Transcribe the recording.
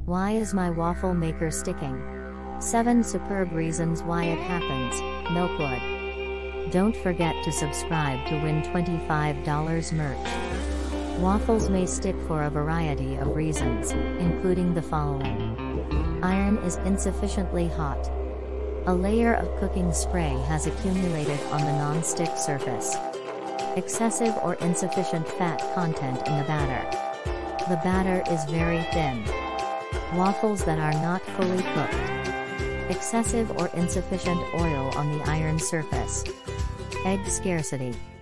Why is my waffle maker sticking? 7 superb reasons why it happens. Milkwood. Don't forget to subscribe to win $25 merch. Waffles may stick for a variety of reasons, including the following. Iron is insufficiently hot. A layer of cooking spray has accumulated on the non-stick surface. Excessive or insufficient fat content in the batter. The batter is very thin. Waffles that are not fully cooked. Excessive or insufficient oil on the iron surface. Egg scarcity.